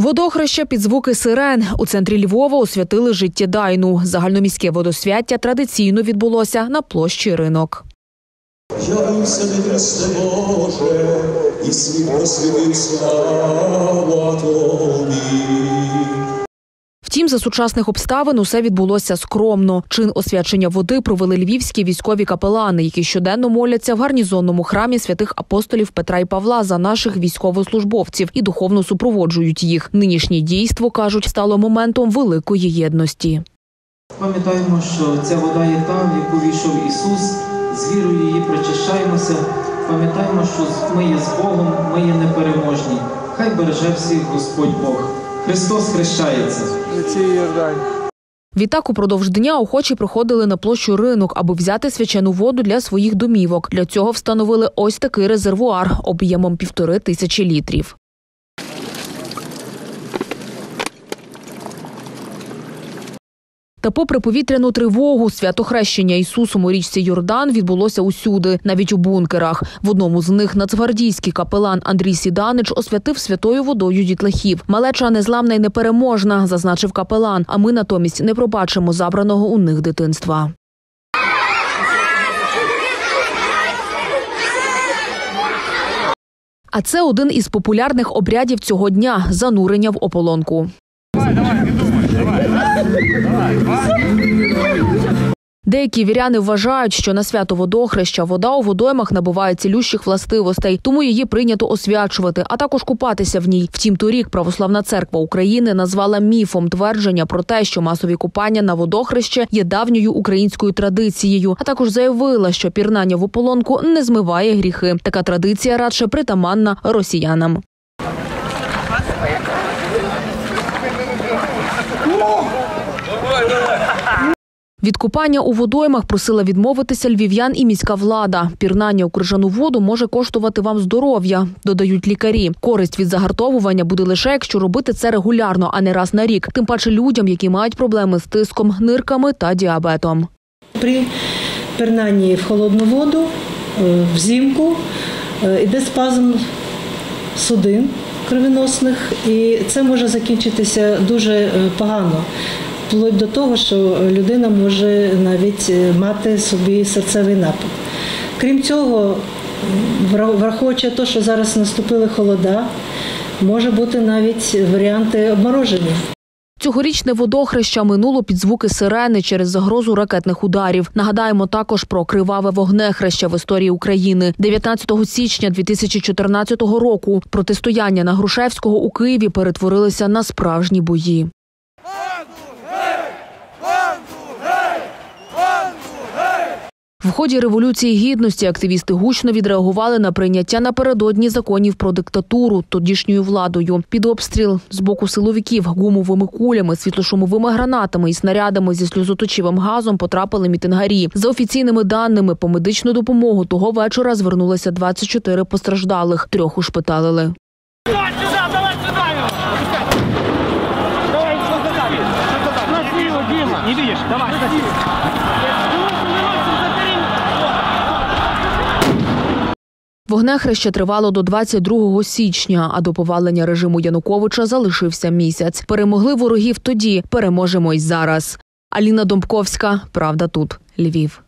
Водохреща під звуки сирен. У центрі Львова освятили життєдайну. Загальноміське водосвяття традиційно відбулося на площі Ринок. Явився ти, Христе Боже, і світ просвітив, слава Тобі. Втім, за сучасних обставин усе відбулося скромно. Чин освячення води провели львівські військові капелани, які щоденно моляться в гарнізонному храмі святих апостолів Петра і Павла за наших військовослужбовців і духовно супроводжують їх. Нинішнє дійство, кажуть, стало моментом великої єдності. Пам'ятаємо, що ця вода є та, в яку війшов Ісус, з вірою її причащаємося. Пам'ятаємо, що ми є з Богом, ми є непереможні. Хай береже всіх Господь Бог. Христос хрещається. Відтак упродовж дня охочі приходили на площу Ринок, аби взяти свячену воду для своїх домівок. Для цього встановили ось такий резервуар об'ємом 1500 літрів. Та попри повітряну тривогу, святохрещення Ісусом у річці Йордан відбулося усюди, навіть у бункерах. В одному з них нацгвардійський капелан Андрій Сіданич освятив святою водою дітлахів. Малеча незламна й непереможна, зазначив капелан, а ми натомість не пробачимо забраного у них дитинства. А це один із популярних обрядів цього дня – занурення в ополонку. Деякі віряни вважають, що на свято Водохреща вода у водоймах набуває цілющих властивостей, тому її прийнято освячувати, а також купатися в ній. Втім, торік Православна церква України назвала міфом твердження про те, що масові купання на Водохреще є давньою українською традицією, а також заявила, що пірнання в ополонку не змиває гріхи. Така традиція радше притаманна росіянам. Від купання у водоймах просила відмовитися львів'ян і міська влада. Пірнання у крижану воду може коштувати вам здоров'я, додають лікарі. Користь від загартовування буде лише, якщо робити це регулярно, а не раз на рік. Тим паче людям, які мають проблеми з тиском, нирками та діабетом. При пірнанні в холодну воду взимку йде спазм судин кровоносних, і це може закінчитися дуже погано. Вплоть до того, що людина може навіть мати собі серцевий напад. Крім цього, враховуючи те, що зараз наступили холода, може бути навіть варіанти обмороження. Цьогорічне Водохреща минуло під звуки сирени через загрозу ракетних ударів. Нагадаємо також про криваве вогнехреща в історії України. 19 січня 2014 року протистояння на Грушевського у Києві перетворилися на справжні бої. В ході Революції Гідності активісти гучно відреагували на прийняття напередодні законів про диктатуру тодішньою владою. Під обстріл з боку силовиків гумовими кулями, світлошумовими гранатами і снарядами зі сльозоточивим газом потрапили мітингарі. За офіційними даними, по медичну допомогу того вечора звернулося 24 постраждалих, 3 ушпиталили. Вогнехреще тривало до 22 січня, а до повалення режиму Януковича залишився місяць. Перемогли ворогів тоді, переможемо й зараз. Аліна Домбковська, «Правда тут», Львів.